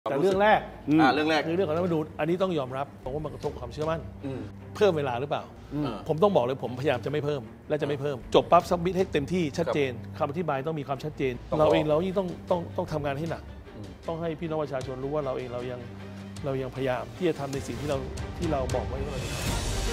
แต่เรื่องแรกคือเรื่องของรัฐธรรมนูญอันนี้ต้องยอมรับผมว่ามันกระทบความเชื่อมั่นเพิ่มเวลาหรือเปล่าผมต้องบอกเลยผมพยายามจะไม่เพิ่มและจะไม่เพิ่มจบปั๊บซับมิทให้เต็มที่ชัดเจนคำอธิบายต้องมีความชัดเจนเราเองเรายิ่งต้องทำงานให้หนักต้องให้พี่น้องประชาชนรู้ว่าเราเองเรายังพยายามที่จะทำในสิ่งที่เราบอกไว้ว่าเราจะทำ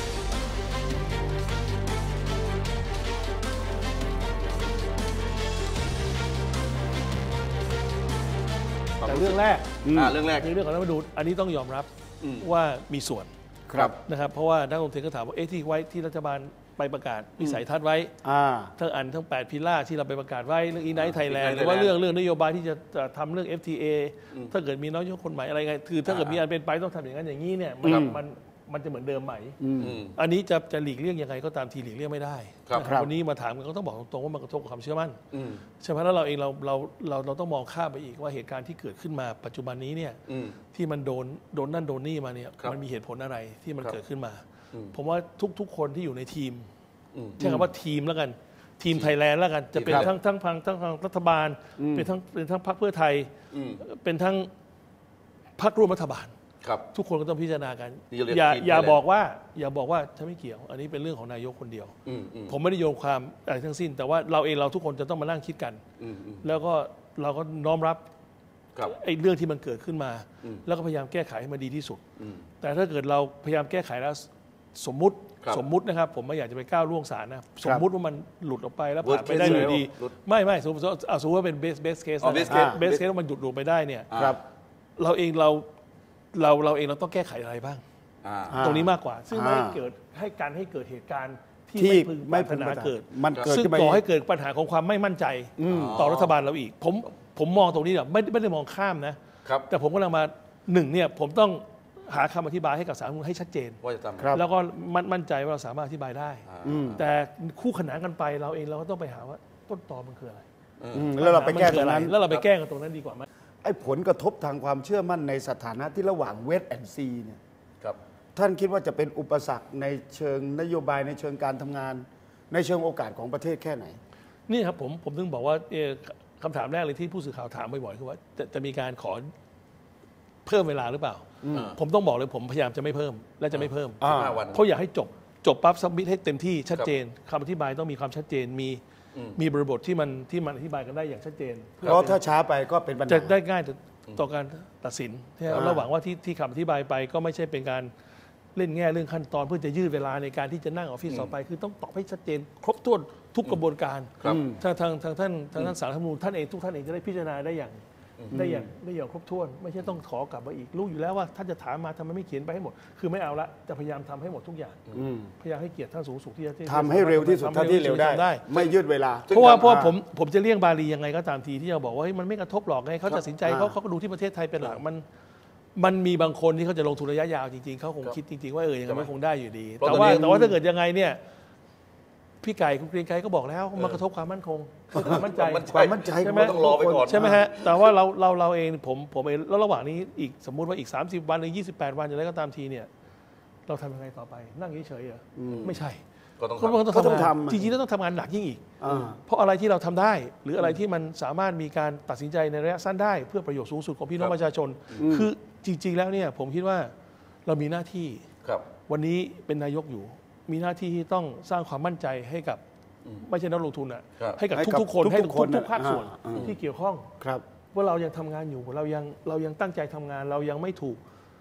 แต่เรื่องแรกคือเรื่องของรัฐธรรมนูญอันนี้ต้องยอมรับว่ามีส่วนนะครับเพราะว่านักลงทุนก็ถามว่าที่ไว้ที่รัฐบาลไปประกาศวิสัยทัศน์ไว้ทั้ง8พิล่าที่เราไปประกาศไว้เรื่องIgnite Thailandหรือว่าเรื่องนโยบายที่จะทำเรื่อง FTA ถ้าเกิดมีนายกคนใหม่อะไรไงคือถ้าเกิดมีอันเป็นไปต้องทำอย่างนั้นอย่างนี้เนี่ยมันจะเหมือนเดิมไหมอันนี้จะหลีกเลี่ยงยังไงก็ตามทีหลีกเลี่ยงไม่ได้วันนี้มาถามกันก็ต้องบอกตรงๆว่ามันกระทบกับความเชื่อมั่นใช่ไหมแล้วเราเองเราต้องมองข้ามไปอีกว่าเหตุการณ์ที่เกิดขึ้นมาปัจจุบันนี้เนี่ยที่มันโดนนั่นโดนนี่มาเนี่ยมันมีเหตุผลอะไรที่มันเกิดขึ้นมาผมว่าทุกคนที่อยู่ในทีมใช้คำว่าทีมแล้วกันทีมไทยแลนด์แล้วกันจะเป็นทั้งรัฐบาลเป็นทั้งพรรคเพื่อไทยเป็นทั้งพรรคร่วมรัฐบาลทุกคนก็ต้องพิจารณากันอย่าบอกว่าฉันไม่เกี่ยวอันนี้เป็นเรื่องของนายกคนเดียวผมไม่ได้โยงความอะไรทั้งสิ้นแต่ว่าเราทุกคนจะต้องมานั่งคิดกันแล้วก็เราก็น้อมรับไอ้เรื่องที่มันเกิดขึ้นมาแล้วก็พยายามแก้ไขให้มันดีที่สุดแต่ถ้าเกิดเราพยายามแก้ไขแล้วสมมุตินะครับผมไม่อยากจะไปก้าวล่วงศาลนะสมมุติว่ามันหลุดออกไปแล้วผ่านไปได้เลยดีไม่สมมติว่าเป็น best case ว่ามันหลุดไปได้เนี่ยเราเองเราต้องแก้ไขอะไรบ้างตรงนี้มากกว่าซึ่งไม่ให้เกิดเหตุการณ์ที่ไม่พึงปรารถนาเกิดซึ่งก่อให้เกิดปัญหาของความไม่มั่นใจต่อรัฐบาลเราอีกผมมองตรงนี้เนี่ยไม่ได้มองข้ามนะแต่ผมกำลังมาเนี่ยผมต้องหาคำอธิบายให้กับศาลรัฐธรรมนูญให้ชัดเจนแล้วก็มั่นใจว่าเราสามารถอธิบายได้แต่คู่ขนานกันไปเราเองเราก็ต้องไปหาว่าต้นตอมันคืออะไรแล้วเราไปแก้ตรงนั้นแล้วเราไปแก้กันตรงนั้นดีกว่าไหมไอ้ผลกระทบทางความเชื่อมั่นในสถานะที่ระหว่างเวสต์แอนด์ซีเนี่ยท่านคิดว่าจะเป็นอุปสรรคในเชิงนโยบายในเชิงการทำงานในเชิงโอกาสของประเทศแค่ไหนนี่ครับผมถึงบอกว่าคำถามแรกเลยที่ผู้สื่อข่าวถามบ่อยๆคือว่าจะมีการขอเพิ่มเวลาหรือเปล่าผมต้องบอกเลยผมพยายามจะไม่เพิ่มและจะไม่เพิ่มเพราะอยากให้จบปั๊บซับมิทให้เต็มที่ชัดเจนคำอธิบายต้องมีความชัดเจนมีบริบทที่มันอธิบายกันได้อย่างชัดเจนเพราะถ้าช้าไปก็เป็นปัญหาจะได้ง่ายต่อการตัดสินเราหวังว่าที่คำอธิบายไปก็ไม่ใช่เป็นการเล่นแง่เรื่องขั้นตอนเพื่อจะยืดเวลาในการที่จะนั่งออฟฟิศต่อไปคือต้องตอบให้ชัดเจนครบถ้วนทุกกระบวนการทางท่านศาลรัฐธรรมนูญท่านเองทุกท่านเองจะได้พิจารณาได้อย่างครบถ้วนไม่ใช่ต้องขอกลับมาอีกรู้อยู่แล้วว่าท่านจะถามมาทำไมไม่เขียนไปให้หมดคือไม่เอาละจะพยายามทำให้หมดทุกอย่างพยายามให้เกียรติท่านสูงสุดที่จะทำให้เร็วที่สุดเท่าที่เร็วได้ไม่ยืดเวลาเพราะว่าผมจะเลี่ยงบาลียังไงก็ตามทีที่จะบอกว่ามันไม่กระทบหรอกไงเขาตัดสินใจเขาก็ดูที่ประเทศไทยเป็นหลักมันมีบางคนที่เขาจะลงทุนระยะยาวจริงๆเขาคงคิดจริงๆว่ายังไงมันคงได้อยู่ดีแต่ว่าถ้าเกิดยังไงเนี่ยพี่ไก่คุณเกรียงไกรก็บอกแล้วมันกระทบความมั่นคงความมั่นใจใช่ไหมต้องรอไปก่อนใช่ไหมฮะแต่ว่าเราเองผมเองแล้วระหว่างนี้อีกสมมุติว่าอีก30วันหรือ28วันอย่างไรก็ตามทีเนี่ยเราทำยังไงต่อไปนั่งเฉยๆไม่ใช่ก็ต้องทำจริงๆต้องทำงานหนักยิ่งอีกเพราะอะไรที่เราทำได้หรืออะไรที่มันสามารถมีการตัดสินใจในระยะสั้นได้เพื่อประโยชน์สูงสุดของพี่น้องประชาชนคือจริงๆแล้วเนี่ยผมคิดว่าเรามีหน้าที่วันนี้เป็นนายกอยู่มีหน้าที่ที่ต้องสร้างความมั่นใจให้กับไม่ใช่นักลงทุนอ่ะให้กับทุกๆคนให้ทุกภาคส่วนที่เกี่ยวข้องว่าเรายังทำงานอยู่เรายังตั้งใจทำงานเรายังไม่ถูก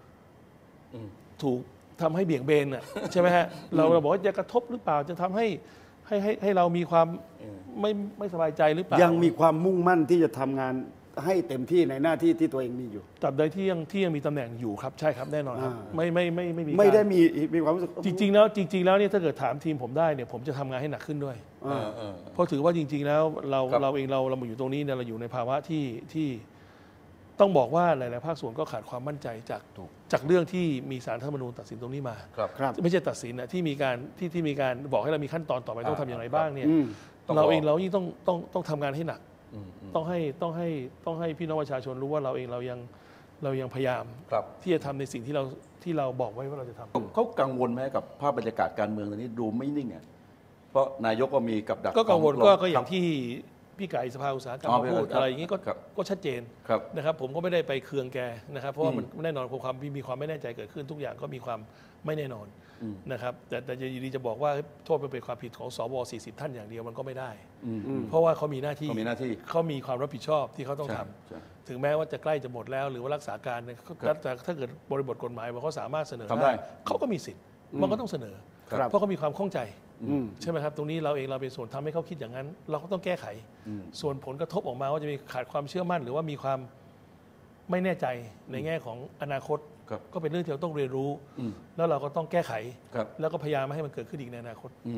ทำให้เบี่ยงเบนอ่ะใช่ไหมฮะเราบอกว่าจะกระทบหรือเปล่าจะทำให้เรามีความไม่สบายใจหรือเปล่ายังมีความมุ่งมั่นที่จะทำงานให้เต็มที่ในหน้าที่ที่ตัวเองมีอยู่ตราบใดที่ยังมีตำแหน่งอยู่ครับใช่ครับแน่นอนครับไม่ได้มีความรู้สึกจริงๆแล้วเนี่ยถ้าเกิดถามทีมผมได้เนี่ยผมจะทำงานให้หนักขึ้นด้วยเพราะถือว่าจริงๆแล้วเราเองเรามาอยู่ตรงนี้เนี่ยเราอยู่ในภาวะที่ต้องบอกว่าหลายๆภาคส่วนก็ขาดความมั่นใจจากเรื่องที่มีศาลรัฐธรรมนูญตัดสินตรงนี้มาไม่ใช่ตัดสินนะที่มีการบอกให้เรามีขั้นตอนต่อไปต้องทำอย่างไรบ้างเนี่ยเราเองเรายิ่งต้องทำงานให้หนักต้องให้พี่น้องประชาชนรู้ว่าเราเองเรายังพยายามที่จะทำในสิ่งที่เราบอกไว้ว่าเราจะทำเขากังวลไหมกับภาพบรรยากาศการเมืองตอนนี้ดูไม่นิ่งอ่ะเพราะนายกก็มีกับดักก็กังวลก็อย่างที่พี่ไก่สภาอุตสาหกรรมมาพูดอะไรอย่างนี้ก็ชัดเจนนะครับผมก็ไม่ได้ไปเคืองแกนะครับเพราะว่ามันแน่นอนความมีความไม่แน่ใจเกิดขึ้นทุกอย่างก็มีความไม่แน่นอนนะครับแต่อยู่ดีจะบอกว่าโทษเป็นความผิดของสว40 ท่านอย่างเดียวมันก็ไม่ได้เพราะว่าเขามีหน้าที่เขามีความรับผิดชอบที่เขาต้องทำถึงแม้ว่าจะใกล้จะหมดแล้วหรือว่ารักษาการแต่ถ้าเกิดบริบทกฎหมายว่าเขาสามารถเสนอได้เขาก็มีสิทธิ์มันก็ต้องเสนอเพราะเขามีความข้องใจใช่ไหมครับตรงนี้เราเป็นส่วนทำให้เขาคิดอย่างนั้นเราก็ต้องแก้ไขส่วนผลกระทบออกมาว่าจะมีขาดความเชื่อมั่นหรือว่ามีความไม่แน่ใจในแง่ของอนาคตก็เป็นเรื่องที่เราต้องเรียนรู้แล้วเราก็ต้องแก้ไขแล้วก็พยายามไม่ให้มันเกิดขึ้นอีกในอนาคต